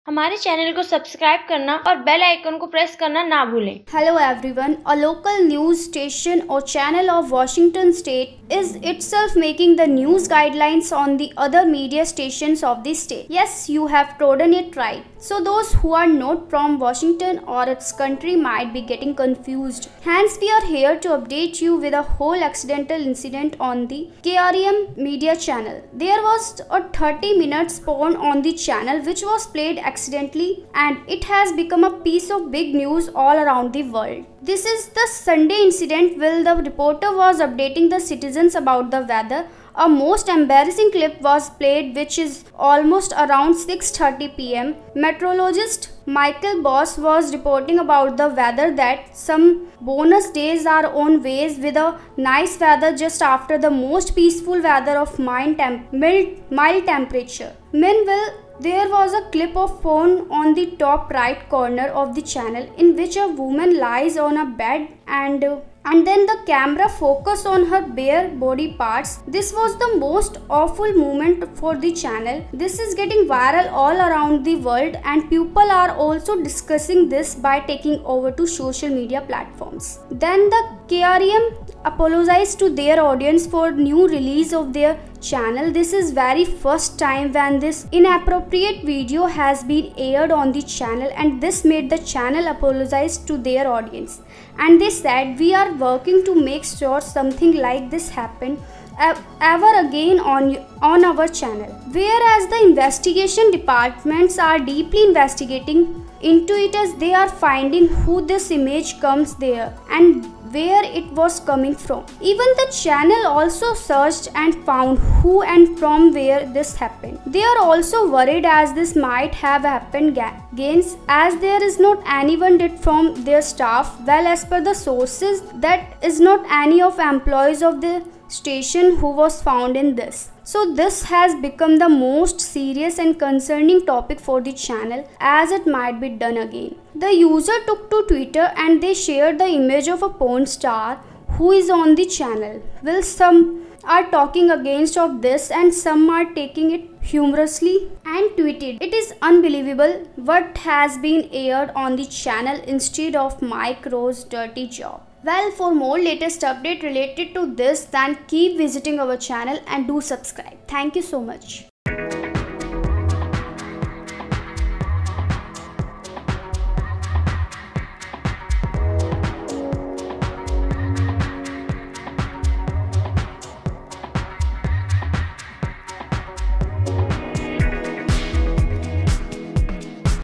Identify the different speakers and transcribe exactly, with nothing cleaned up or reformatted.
Speaker 1: हमारे चैनल को सब्सक्राइब करना और बेल आइकन को प्रेस करना ना भूलें।
Speaker 2: Hello everyone. A local news station or channel of Washington state is itself making the news guidelines on the other media stations of the state. Yes, you have trodden it right. So those who are not from Washington or its country might be getting confused. Hence we are here to update you with a whole accidental incident on the K R M media channel. There was a thirty minutes porn on the channel which was played accidentally, and it has become a piece of big news all around the world. This is the Sunday incident while the reporter was updating the citizens about the weather. A most embarrassing clip was played which is almost around six thirty p m Meteorologist Michael Boss was reporting about the weather that some bonus days are on ways with a nice weather just after the most peaceful weather of mild, temp mild, mild temperature. Meanwhile, there was a clip of porn on the top right corner of the channel in which a woman lies on a bed and uh, and then the camera focused on her bare body parts. This was the most awful moment for the channel. This is getting viral all around the world, and people are also discussing this by taking over to social media platforms. Then the K R M apologized to their audience for new release of their channel. This is very first time when this inappropriate video has been aired on the channel, and this made the channel apologize to their audience. And they said, we are working to make sure something like this happen ever again on, on our channel. Whereas the investigation departments are deeply investigating into it as they are finding who this image comes there and where it was coming from. Even the channel also searched and found who and from where this happened. They are also worried as this might have happened against, as there is not anyone did from their staff. Well, as per the sources, that is not any of employees of the station who was found in this. So this has become the most serious and concerning topic for the channel, as it might be done again. The user took to Twitter and they shared the image of a porn star who is on the channel. Well, some are talking against of this and some are taking it humorously and tweeted, "It is unbelievable what has been aired on the channel instead of Mike Rowe's dirty job." Well, for more latest update related to this, then keep visiting our channel and do subscribe. Thank you so much.